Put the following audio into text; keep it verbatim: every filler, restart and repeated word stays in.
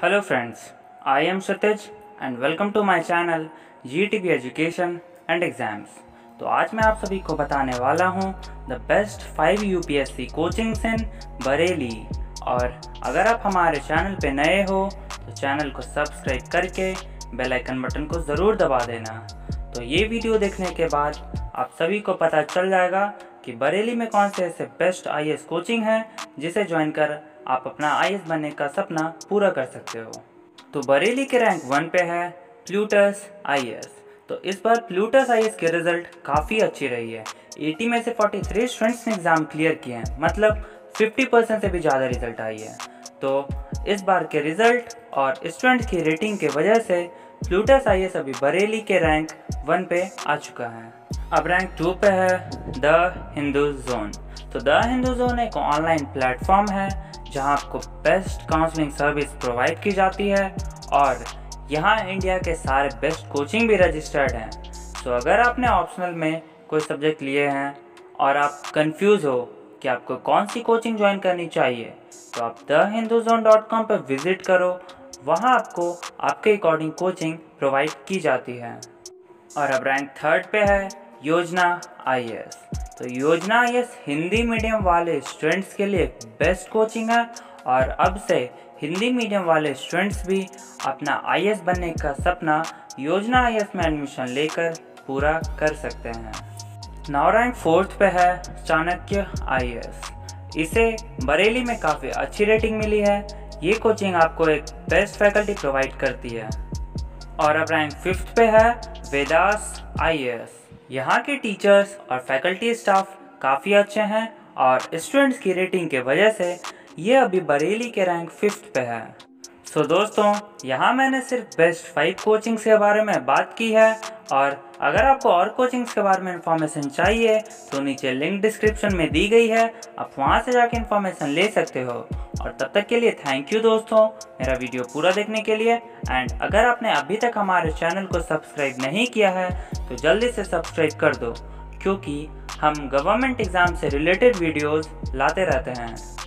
Hello friends, I am Kshitij and welcome to my channel G T B Education and Exams। तो आज मैं आप सभी को बताने वाला हूँ the best five U P S C coachings in Bareilly. और अगर आप हमारे चैनल पे नए हो तो चैनल को सब्सक्राइब करके बेल आइकन बटन को ज़रूर दबा देना। तो ये वीडियो देखने के बाद आप सभी को पता चल जाएगा कि बरेली में कौन से ऐसे best I A S coaching है जिसे ज्वाइन कर आप अपना आई ए एस बनने का सपना पूरा कर सकते हो। तो बरेली के रैंक वन पे है प्लूटस आई ए एस। तो इस बार प्लूटस आई ए एस के रिज़ल्ट काफ़ी अच्छी रही है। अस्सी में से तैंतालीस स्टूडेंट्स ने एग्ज़ाम क्लियर किए हैं, मतलब पचास परसेंट से भी ज़्यादा रिज़ल्ट आई है। तो इस बार के रिज़ल्ट और स्टूडेंट की रेटिंग के वजह से प्लूटस आई ए एस अभी बरेली के रैंक वन पे आ चुका है। अब रैंक टू पे है द हिंदू जोन। तो द हिंदू जोन एक ऑनलाइन प्लेटफॉर्म है जहां आपको बेस्ट काउंसलिंग सर्विस प्रोवाइड की जाती है और यहाँ इंडिया के सारे बेस्ट कोचिंग भी रजिस्टर्ड हैं। तो अगर आपने ऑप्शनल में कोई सब्जेक्ट लिए हैं और आप कंफ्यूज हो कि आपको कौन सी कोचिंग ज्वाइन करनी चाहिए, तो आप the Hindu zone dot com पर विज़िट करो। वहाँ आपको आपके अकॉर्डिंग कोचिंग प्रोवाइड की जाती है। और अब रैंक थर्ड पे है योजना आई ए एस। तो Yojana I A S Hindi medium वाले स्टूडेंट्स के लिए बेस्ट कोचिंग है और अब से हिंदी मीडियम वाले स्टूडेंट्स भी अपना आई ए एस बनने का सपना योजना आई ए एस में एडमिशन लेकर पूरा कर सकते हैं। नाउ रैंक फोर्थ पे है चाणक्य आई ए एस। इसे बरेली में काफ़ी अच्छी रेटिंग मिली है। ये कोचिंग आपको एक बेस्ट फैकल्टी प्रोवाइड करती है। और अब रैंक फिफ्थ पे है वेदास आई ए एस। यहाँ के टीचर्स और फैकल्टी स्टाफ काफ़ी अच्छे हैं और स्टूडेंट्स की रेटिंग के वजह से ये अभी बरेली के रैंक फिफ्थ पे है। सो so, दोस्तों, यहाँ मैंने सिर्फ बेस्ट फाइव कोचिंग्स के बारे में बात की है और अगर आपको और कोचिंग्स के बारे में इंफॉर्मेशन चाहिए तो नीचे लिंक डिस्क्रिप्शन में दी गई है, आप वहाँ से जाके इंफॉर्मेशन ले सकते हो। और तब तक के लिए थैंक यू दोस्तों, मेरा वीडियो पूरा देखने के लिए। एंड अगर आपने अभी तक हमारे चैनल को सब्सक्राइब नहीं किया है तो जल्दी से सब्सक्राइब कर दो, क्योंकि हम गवर्नमेंट एग्ज़ाम से रिलेटेड वीडियोज़ लाते रहते हैं।